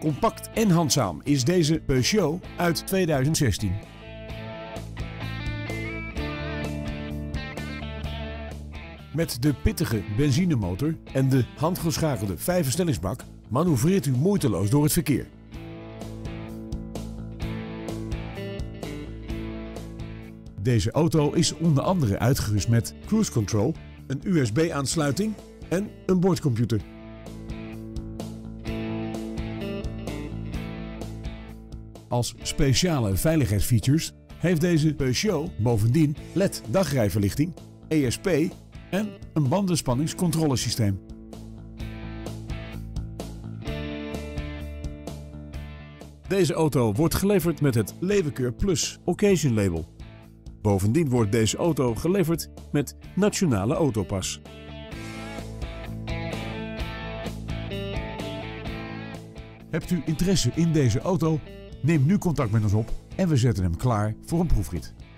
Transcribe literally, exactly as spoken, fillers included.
Compact en handzaam is deze Peugeot uit tweeduizend zestien. Met de pittige benzinemotor en de handgeschakelde vijfversnellingsbak manoeuvreert u moeiteloos door het verkeer. Deze auto is onder andere uitgerust met cruise control, een U S B-aansluiting en een boordcomputer. Als speciale veiligheidsfeatures heeft deze Peugeot bovendien L E D dagrijverlichting, E S P en een bandenspanningscontrolesysteem. Deze auto wordt geleverd met het Levenkeur Plus Occasion label. Bovendien wordt deze auto geleverd met Nationale Autopas. Hebt u interesse in deze auto? Neem nu contact met ons op en we zetten hem klaar voor een proefrit.